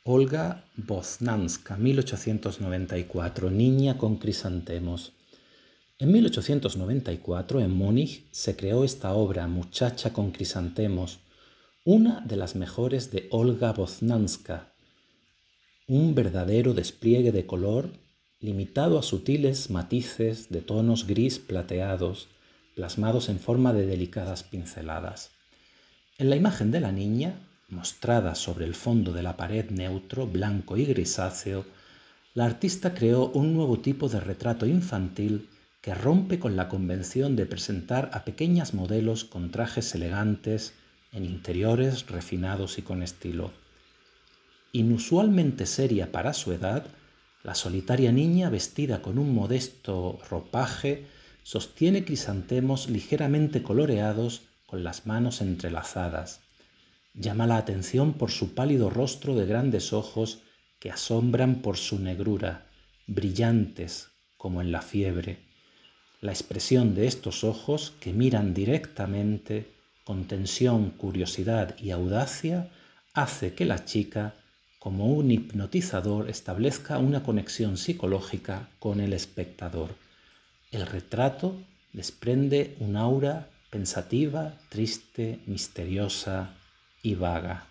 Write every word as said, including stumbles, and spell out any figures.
Olga Boznanska, mil ochocientos noventa y cuatro, Niña con crisantemos. En mil ochocientos noventa y cuatro, en Múnich, se creó esta obra, Muchacha con crisantemos, una de las mejores de Olga Boznanska, un verdadero despliegue de color limitado a sutiles matices de tonos gris plateados, plasmados en forma de delicadas pinceladas. En la imagen de la niña, mostrada sobre el fondo de la pared neutro, blanco y grisáceo, la artista creó un nuevo tipo de retrato infantil que rompe con la convención de presentar a pequeñas modelos con trajes elegantes, en interiores refinados y con estilo. Inusualmente seria para su edad, la solitaria niña, vestida con un modesto ropaje, sostiene crisantemos ligeramente coloreados con las manos entrelazadas. Llama la atención por su pálido rostro de grandes ojos que asombran por su negrura, brillantes como en la fiebre. La expresión de estos ojos, que miran directamente, con tensión, curiosidad y audacia, hace que la chica, como un hipnotizador, establezca una conexión psicológica con el espectador. El retrato desprende un aura pensativa, triste, misteriosa y vaga.